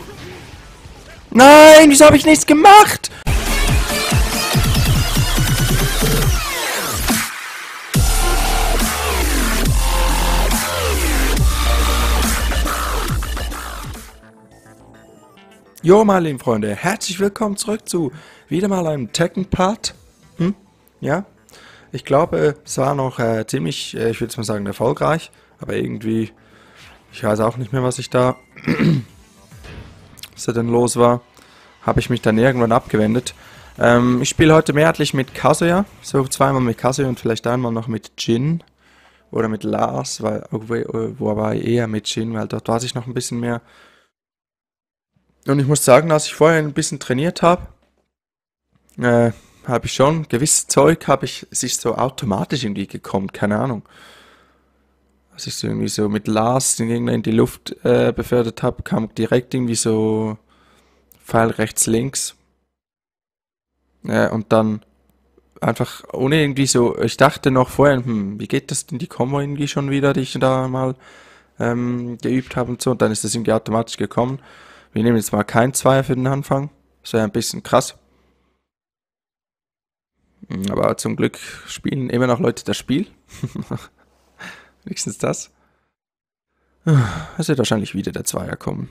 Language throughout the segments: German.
Nein, wieso habe ich nichts gemacht? Jo, meine lieben Freunde, herzlich willkommen zurück zu wieder mal einem Tekken-Part. Ja, ich glaube, es war noch ziemlich, ich würde jetzt mal sagen, erfolgreich, aber irgendwie, ich weiß auch nicht mehr, was da denn los war, habe ich mich dann irgendwann abgewendet. Ich spiele heute mehrheitlich mit Kazuya, so zweimal mit Kazuya und vielleicht einmal noch mit Jin oder mit Lars, wobei eher mit Jin, weil dort weiß ich noch ein bisschen mehr. Und ich muss sagen, als ich vorher ein bisschen trainiert habe, habe ich schon, gewisses Zeug sich so automatisch irgendwie gekommen, keine Ahnung. Als ich so irgendwie so mit Lars den Gegner in die Luft befördert habe, kam direkt irgendwie so Pfeil rechts, links. Und dann einfach ohne irgendwie so, ich dachte noch vorher, wie geht das denn die Kombo irgendwie schon wieder, die ich da mal geübt habe und so. Und dann ist das irgendwie automatisch gekommen. Wir nehmen jetzt mal kein Zweier für den Anfang. Das wäre ein bisschen krass. Aber zum Glück spielen immer noch Leute das Spiel. Wenigstens das. Es wird wahrscheinlich wieder der Zweier kommen.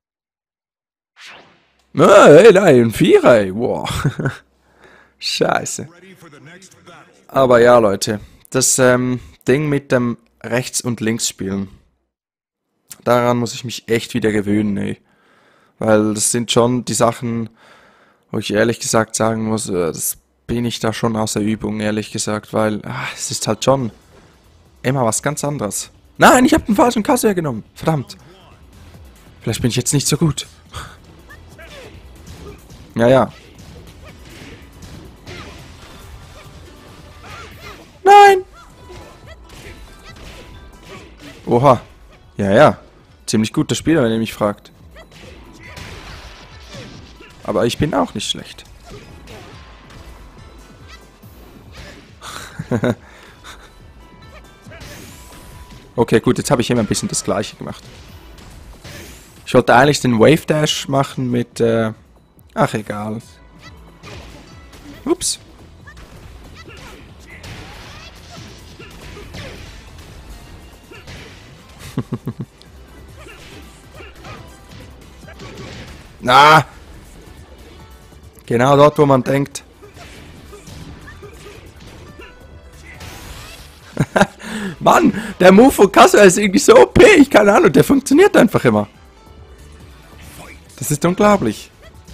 Hey, nein, ein Vierer, ey. Wow. Scheiße. Aber ja, Leute. Das Ding mit dem Rechts- und Links-Spielen. Daran muss ich mich echt wieder gewöhnen, ey. Weil das sind schon die Sachen, wo ich ehrlich gesagt sagen muss, das bin ich da schon aus der Übung, ehrlich gesagt, weil es ist halt schon immer was ganz anderes. Nein, ich habe den falschen Kazuya genommen. Verdammt. Vielleicht bin ich jetzt nicht so gut. Ja. Nein! Oha. Ja. Ziemlich guter Spieler, wenn ihr mich fragt. Aber ich bin auch nicht schlecht. Okay, gut, jetzt habe ich immer ein bisschen das Gleiche gemacht. Ich wollte eigentlich den Wave Dash machen mit, ach, egal. Ups. Na! Genau dort, wo man denkt. Mann, der Move von Kazuya ist irgendwie so OP, ich keine Ahnung, der funktioniert einfach immer. Das ist unglaublich.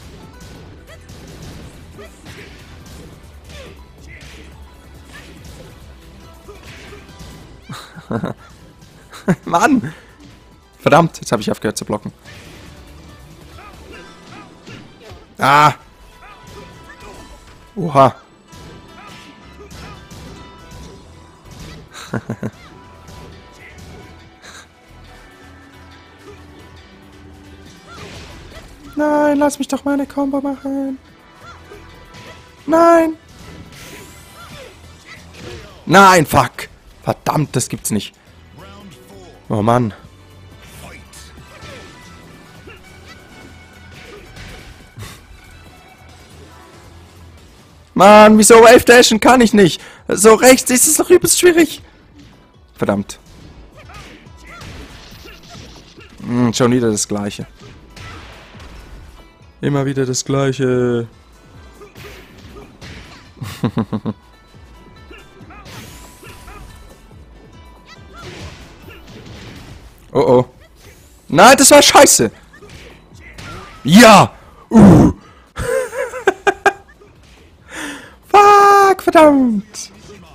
Mann! Verdammt, jetzt habe ich aufgehört zu blocken. Ah! Oha. Nein, lass mich doch meine Combo machen. Nein. Nein, fuck. Verdammt, das gibt's nicht. Oh Mann. Mann, wieso Wave Dashen kann ich nicht? So rechts ist es doch übelst schwierig. Verdammt. Schon wieder das Gleiche. Immer wieder das Gleiche. Oh. Nein, das war scheiße. Ja. Fuck, verdammt.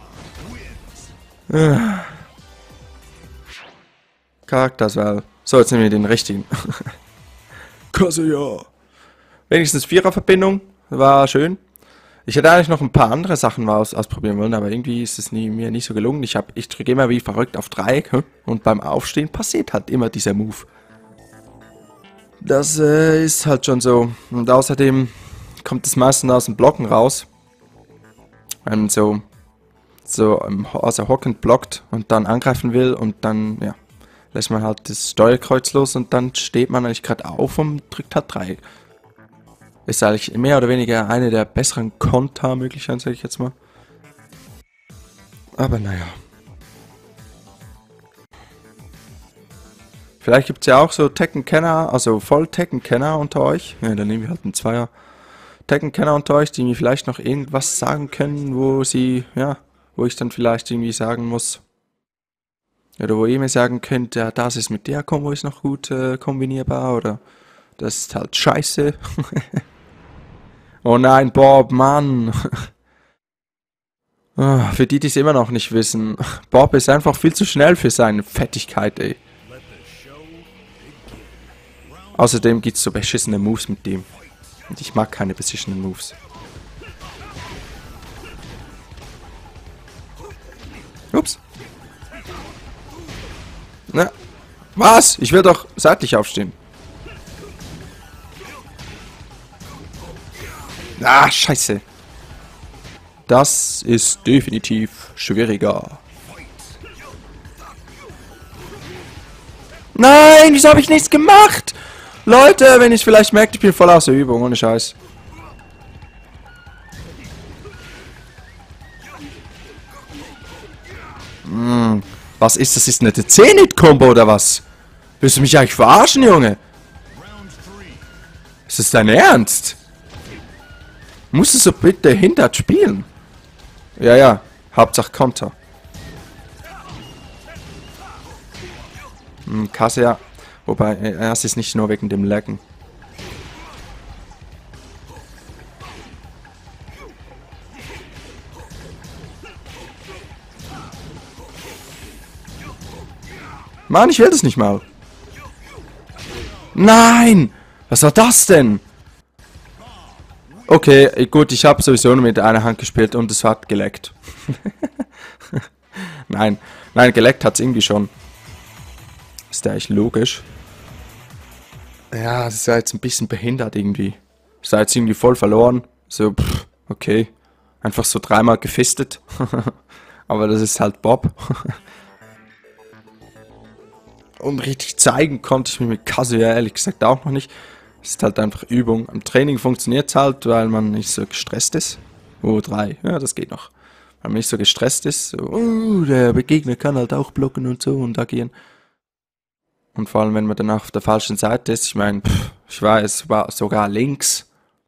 Charakterswahl. So, jetzt nehmen wir den richtigen. Kazuya. Wenigstens Viererverbindung. War schön. Ich hätte eigentlich noch ein paar andere Sachen mal ausprobieren wollen, aber irgendwie ist es mir nicht so gelungen. Ich drücke immer wie verrückt auf Dreieck und beim Aufstehen passiert halt immer dieser Move. Das ist halt schon so. Und außerdem kommt es meistens aus dem Blocken raus. Wenn man so hockend blockt und dann angreifen will und dann, ja, lässt man halt das Steuerkreuz los und dann steht man eigentlich gerade auf und drückt halt 3. Ist eigentlich mehr oder weniger eine der besseren Kontermöglichkeiten, sage ich jetzt mal. Aber naja. Vielleicht gibt es ja auch so Tekken-Kenner, also Voll-Tekken-Kenner unter euch. Ja, dann nehmen wir halt einen Zweier. Tekken-Kenner unter euch, die mir vielleicht noch irgendwas sagen können, wo sie, ja, wo ich dann vielleicht irgendwie sagen muss. Oder wo ihr mir sagen könnt, ja, das ist mit der Kombo ist noch gut kombinierbar oder das ist halt scheiße. Oh nein, Bob, Mann. Für die, die es immer noch nicht wissen, Bob ist einfach viel zu schnell für seine Fettigkeit, ey. Außerdem gibt es so beschissene Moves mit dem. Und ich mag keine beschissenen Moves. Ups. Na, was? Ich will doch seitlich aufstehen. Ah, scheiße. Das ist definitiv schwieriger. Nein, wieso habe ich nichts gemacht? Leute, wenn ihr es vielleicht merkt, ich bin voll aus der Übung, ohne Scheiß. Was ist das? Ist eine Zenit-Kombo oder was? Willst du mich eigentlich verarschen, Junge? Ist das dein Ernst? Musstest du bitte hindert spielen? Ja, ja. Hauptsache Konter. Kasse ja. Wobei, es ist nicht nur wegen dem Laggen. Mann, ich will das nicht mal. Nein! Was war das denn? Okay, gut, ich habe sowieso nur mit einer Hand gespielt und es hat geleckt. Nein, geleckt hat es irgendwie schon. Ist ja echt logisch. Ja, das ist ja jetzt ein bisschen behindert irgendwie. Ist ja jetzt irgendwie voll verloren. So, okay. Einfach so 3-mal gefistet. Aber das ist halt Bob. Und richtig zeigen konnte ich mir mit Kazuya ehrlich gesagt auch noch nicht. Es ist halt einfach Übung. Am Training funktioniert es halt, weil man nicht so gestresst ist. Oh, 3. Ja, das geht noch. Weil man nicht so gestresst ist. So, der Gegner kann halt auch blocken und so und agieren. Und vor allem, wenn man dann auf der falschen Seite ist. Ich meine, ich war sogar links.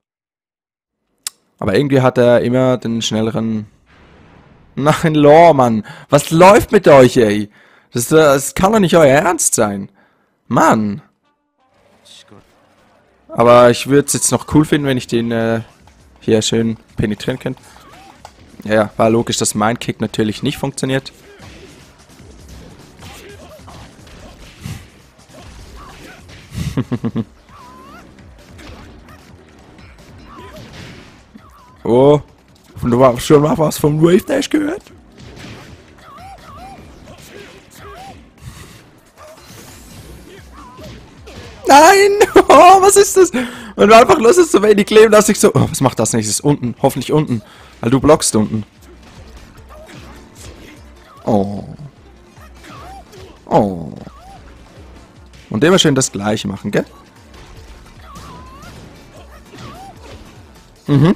Aber irgendwie hat er immer den schnelleren... Nein, Lore, Mann. Was läuft mit euch, ey? Das kann doch nicht euer Ernst sein. Mann. Aber ich würde es jetzt noch cool finden, wenn ich den hier schön penetrieren könnte. Ja, war logisch, dass mein Kick natürlich nicht funktioniert. Oh, du hast schon mal was vom Wave Dash gehört? Nein! Oh, was ist das? Und einfach los ist so wenig Leben, dass ich so... Oh, was macht das nächstes? Unten, hoffentlich unten. Weil du blockst unten. Oh. Oh. Und immer schön das Gleiche machen, gell? Mhm.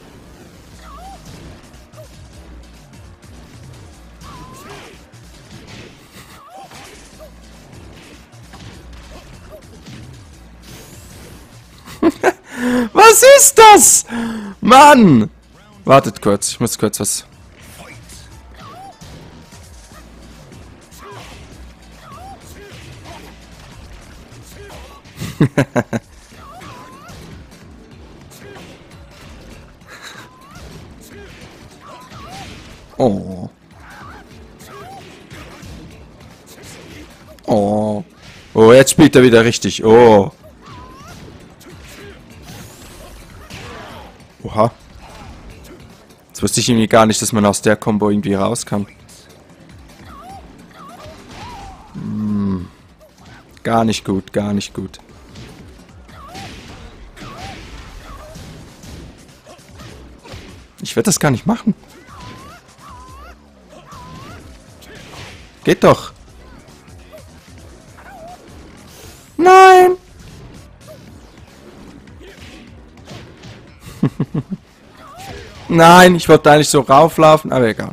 Was ist das? Mann! Wartet kurz, ich muss kurz was... Oh. Oh. Oh, jetzt spielt er wieder richtig. Oh. Oha. Jetzt wusste ich irgendwie gar nicht, dass man aus der Combo irgendwie raus kann. Gar nicht gut, gar nicht gut. Ich werde das gar nicht machen. Geht doch. Nein, ich wollte eigentlich so rauflaufen, aber egal.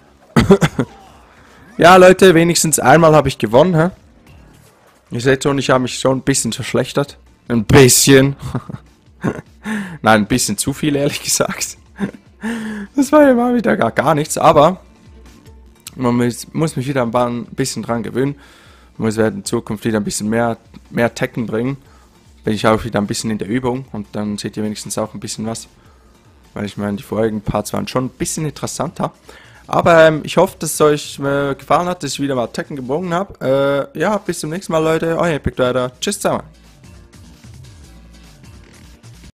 Ja, Leute, wenigstens einmal habe ich gewonnen, hä? Ihr seht schon, ich habe mich schon ein bisschen verschlechtert. Ein bisschen. Nein, ein bisschen zu viel, ehrlich gesagt. Das war ja mal wieder gar nichts, aber man muss mich wieder ein bisschen dran gewöhnen. Man muss in Zukunft wieder ein bisschen mehr Tekken bringen. Bin ich auch wieder ein bisschen in der Übung und dann seht ihr wenigstens auch ein bisschen was. Weil ich meine, die vorigen Parts waren schon ein bisschen interessanter. Aber ich hoffe, dass es euch gefallen hat, dass ich wieder mal Tekken gewonnen habe. Ja, bis zum nächsten Mal, Leute. Euer Epic Rider. Tschüss zusammen.